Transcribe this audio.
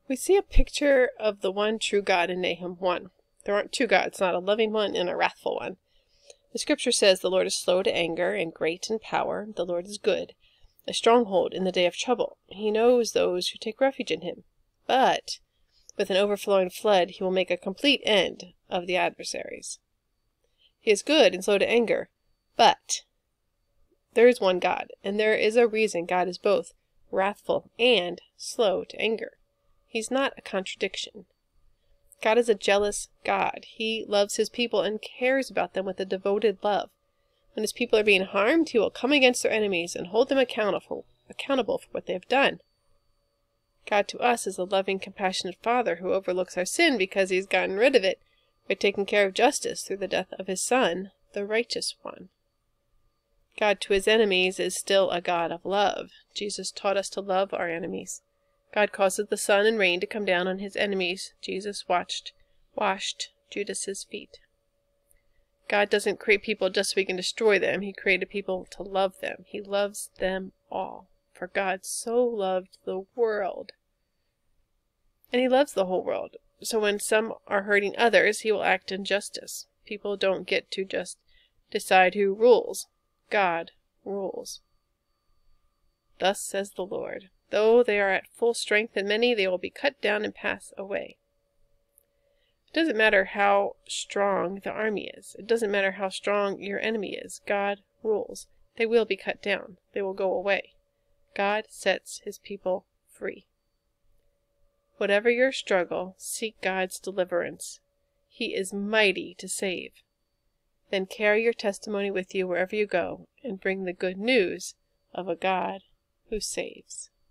We see a picture of the one true God in Nahum 1. There aren't two gods, not a loving one and a wrathful one. The scripture says the Lord is slow to anger and great in power. The Lord is good, a stronghold in the day of trouble. He knows those who take refuge in him. But with an overflowing flood, he will make a complete end of the adversaries. He is good and slow to anger, but there is one God, and there is a reason God is both wrathful and slow to anger. He's not a contradiction. God is a jealous God. He loves his people and cares about them with a devoted love. When his people are being harmed, he will come against their enemies and hold them accountable for what they have done. God to us is a loving, compassionate Father who overlooks our sin because he's gotten rid of it by taking care of justice through the death of his Son, the righteous one. God to his enemies is still a God of love. Jesus taught us to love our enemies. God causes the sun and rain to come down on his enemies. Jesus washed Judas's feet. God doesn't create people just so he can destroy them. He created people to love them. He loves them all. For God so loved the world. And he loves the whole world. So when some are hurting others, he will act in justice. People don't get to just decide who rules. God rules. Thus says the Lord, though they are at full strength and many, they will be cut down and pass away. It doesn't matter how strong the army is. It doesn't matter how strong your enemy is. God rules. They will be cut down. They will go away. God sets his people free. Whatever your struggle, seek God's deliverance. He is mighty to save. Then carry your testimony with you wherever you go and bring the good news of a God who saves.